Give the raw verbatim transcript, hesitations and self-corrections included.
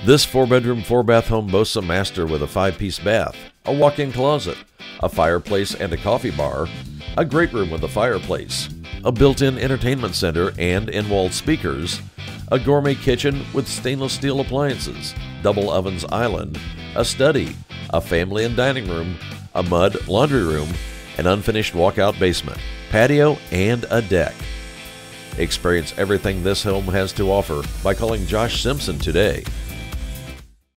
This four-bedroom, four-bath home boasts a master with a five-piece bath, a walk-in closet, a fireplace and a coffee bar, a great room with a fireplace, a built-in entertainment center and in-wall speakers, a gourmet kitchen with stainless steel appliances, double ovens island, a study, a family and dining room, a mud laundry room, an unfinished walkout basement, patio, and a deck. Experience everything this home has to offer by calling Josh Simpson today